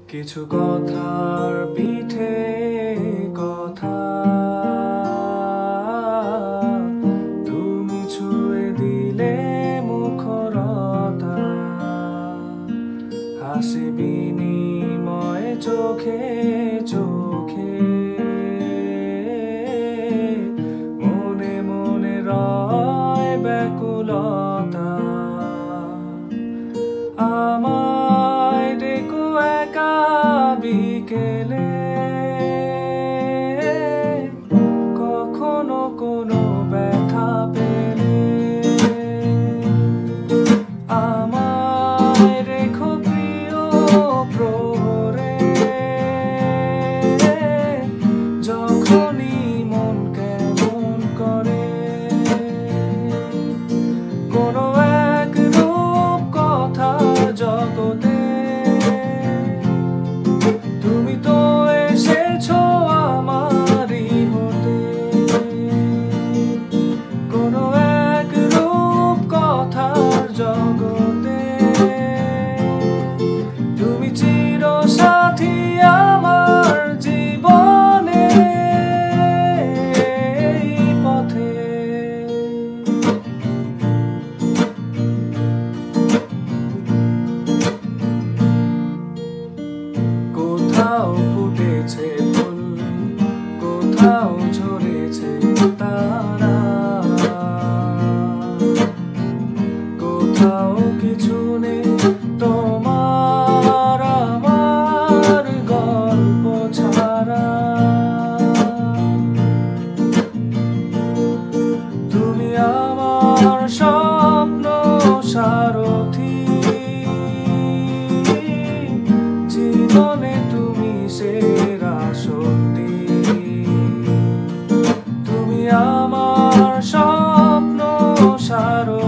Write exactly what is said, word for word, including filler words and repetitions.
কিছু কথার পিঠে কথা তুমি ছুঁয়ে দিলে মুখরতা, হাসি বিনিময়ে চোখে চোখে, মনে মনে রয় ব্যাকুলতা। আমায় ডেকো একা বিকেলে, কখনো কোনো ব্যথা পেলে, আমায় রেখো প্রিয় প্রহরে, যখনই মন কেমন করে। কোনো এক রূপ কথা জগতে তুমি তো এসেছো আমারই হতে। কোনো এক রূপ কথার জগতে তুমি চিরসাথী আমার জীবনে পথে। কোথাও ফুটেছে ফুল, কোথাও ঝরেছে তারা, কোথাও কিছু নেই তোমার আমার গল্প ছাড়া। তুমি আমার স্বপ্ন সারথি, জীবনে তুমি সেরা সত্যি। তুমি আমার স্বপ্ন সারথি।